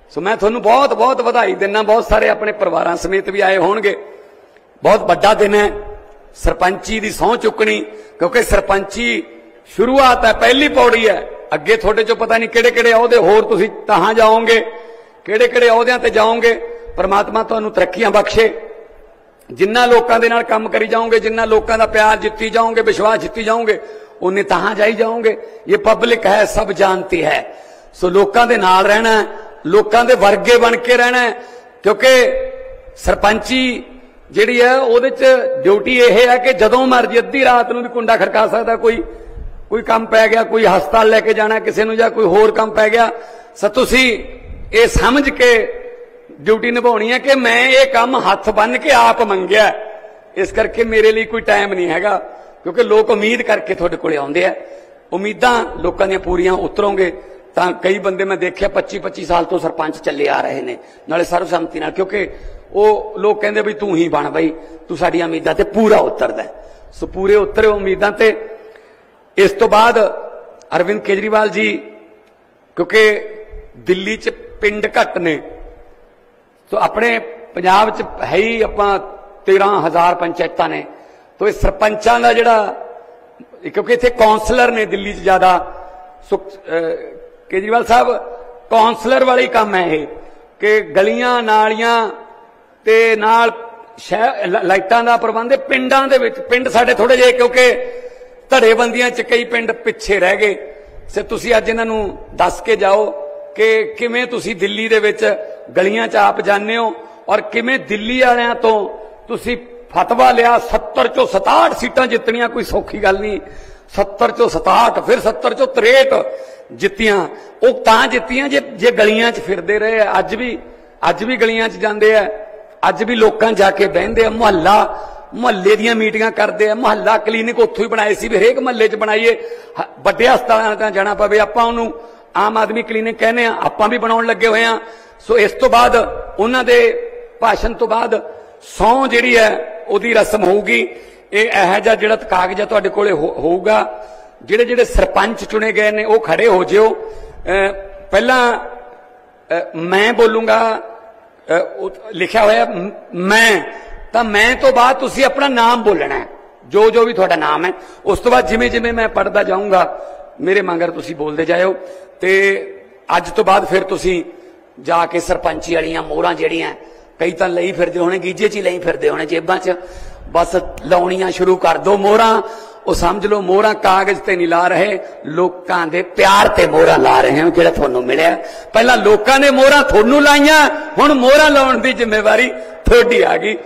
सो मैं थोनू बहुत बहुत बधाई देना। बहुत सारे अपने परिवार समेत भी आए होणगे। बहुत बड़ा दिन है सरपंची की सौं चुकनी, क्योंकि सरपंची शुरुआत है, पहली पौड़ी है। अगे थोड़े चो पता नहीं किहड़े किहड़े अहुदे होर तुसीं तहां जाओगे, किहड़े किहड़े अहुदियां ते जाओगे। परमात्मा तुहानूं तरक्कियां बख्शे। जिन्ना लोकां दे नाल काम करी जाओगे, जिन्ना लोकां दा प्यार जित्ती जाओगे, विश्वास जित्ती जाओगे, उन्ने तहां जाई जाओगे। ये पब्लिक है, सब जानती है। सो लोकां दे नाल रहना है, लोकां दे वर्गे बन के रहना है। क्योंकि सरपंची जिहड़ी है उहदे च ड्यूटी यह है कि जदों मर्जी अद्धी रात नूं भी कुंडा खड़का सकदा, कोई काम पै गया, कोई हस्पताल लैके जाना किसी नूं, जां कोई होर काम पै गया। सो तुसीं ये समझ के ड्यूटी निभाउणी है कि मैं ये काम हथ बन के आप मंगिया, इस करके मेरे लिए कोई टाइम नहीं हैगा। क्योंकि लोग उम्मीद करके तुहाडे कोले आउंदे आ, उम्मीदां लोकां दीयां पूरीआं उतरोगे। तां कई बंदे मैं देखिया 25-25 साल तो सरपंच चले आ रहे ने, नाले सर्वसम्मति नाल, क्योंकि वो लोग कहंदे भी तू ही बन बई, तू साडियां उम्मीदां ते पूरा उतरदा। सो पूरे उतरे उम्मीदां ते। इस तो बाद अरविंद केजरीवाल जी, क्योंकि दिल्ली च पिंड घट ने, तो अपने पंजाब च है ही आपां 13,000 पंचायतां ने, तो इस सरपंचां दा जिहड़ा, क्योंकि इत्थे कौंसलर ने दिल्ली च ज्यादा, केजरीवाल साहब कौंसलर वाले ही काम है ये कि गलियां नालियां ते नाल लाइटां दा प्रबंध पिंडां दे विच। पिंड साडे थोड़े जे, क्योंकि धड़ेबंदियां च कई पिंड पिछे रह गए। से तुसीं अज इन्हां नूं दस के जाओ कि किवें तुसीं दिल्ली दे विच गलियां च आप जाने हो और किवें दिल्ली वालियां तो तुसीं फतवा लिया 70 चों 67 सीटां जितनियां कोई सौखी गल नहीं। 70 चों 67, फिर 70 चों 63 जित्तियां। वो तां जित्तियां जे गलियां च फिरदे रहे। अज भी गलियां च जांदे आ, अज भी लोकां जाके बहिंदे आ, मुहल्ले दियां मीटिंगां करदे आ। मुहल्ला क्लीनिक उत्थों ही बनाए सी, हरेक मुहल्ले च बनाइए, वड्डे हस्पतालां ते जाना पवे। आपां उहनूं आम आदमी क्लीनिक कहने आ, आपां भी बनाउण लगे होए आ। सो इस तो बाद उन्हां दे भाषण तो बाद सौं जिहड़ी है उहदी रस्म होऊगी। यह जिहड़ा कागज तुहाडे कोले होऊगा। जिहड़े जिहड़े सरपंच चुने गए ने वो खड़े हो जिओ। पहला मैं बोलूंगा, लिखा होया मैं तो बाद तुसीं अपना नाम बोलना है, जो जो भी तुहाडा नाम है। उस तो बाद जिवें जिवें मैं पढ़दा जाऊंगा मेरे मगर तुसीं बोलदे जाओ। ते अज तो बाद फिर तुसीं जाके सरपंची वालियां मोहरां जिहड़ियां कई तां लई फिरदे होणे, गीजे च ही लई फिरदे होणे जेबां च, बस लाउणियां शुरू कर दो मोहरां। वो समझ लो मोहरां कागज ते नहीं ला रहे, लोकां दे प्यार ते मोहरां ला रहे हैं जिहड़ा तुहानूं मिलिआ। पहलां लोकां ने मोहरां तुहानूं लाईआं, हुण मोहरां लाउण दी जिम्मेवारी तुहाडी आ गई।